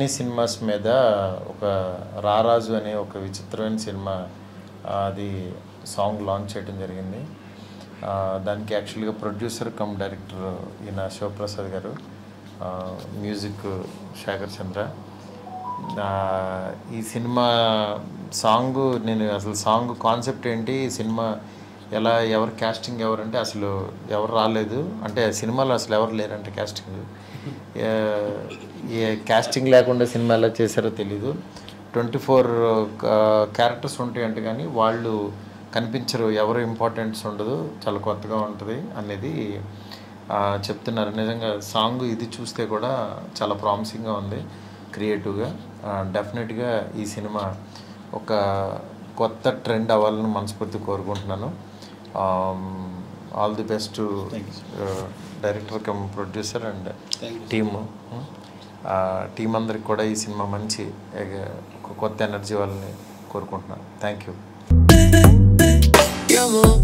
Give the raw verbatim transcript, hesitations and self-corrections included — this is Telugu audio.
జెమినీ సినిమాస్ మీద ఒక రారాజు అనే ఒక విచిత్రమైన సినిమా అది సాంగ్ లాంచ్ చేయడం జరిగింది. దానికి యాక్చువల్గా ప్రొడ్యూసర్ కమ్ డైరెక్టర్ ఈయన శివప్రసాద్ గారు, మ్యూజిక్ శేఖర్ చంద్ర. ఈ సినిమా సాంగ్ నేను అసలు సాంగ్ కాన్సెప్ట్ ఏంటి, సినిమా ఎలా, ఎవరు క్యాస్టింగ్ ఎవరంటే అసలు ఎవరు రాలేదు, అంటే సినిమాలో అసలు ఎవరు లేరంటే క్యాస్టింగ్, ఏ క్యాస్టింగ్ లేకుండా సినిమా ఎలా చేశారో తెలీదు. ట్వంటీ ఫోర్ క్యారెక్టర్స్ ఉంటాయంటే కానీ వాళ్ళు కనిపించరు, ఎవరు ఇంపార్టెన్స్ ఉండదు, చాలా కొత్తగా ఉంటుంది అనేది చెప్తున్నారు. నిజంగా సాంగ్ ఇది చూస్తే కూడా చాలా ప్రామిసింగ్గా ఉంది, క్రియేటివ్గా. డెఫినెట్గా ఈ సినిమా ఒక కొత్త ట్రెండ్ అవ్వాలని మనస్ఫూర్తి కోరుకుంటున్నాను. All the best director cum producer and team team అందరికి కూడా ఈ సినిమా మంచి కొత్త ఎనర్జీ వాళ్ళని కోరుకుంటున్నాను. Thank you.